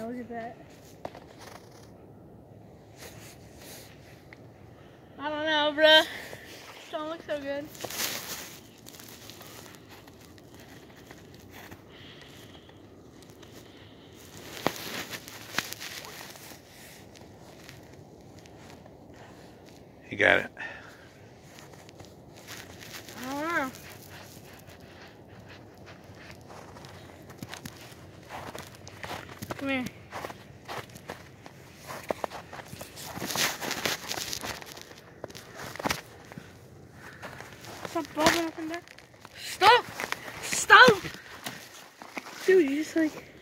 Yeah, look at that. I don't know, bruh. Don't look so good. You got it. I don't know. Come here. Stop bobbing up and down. Stop! Stop! Dude, you just like...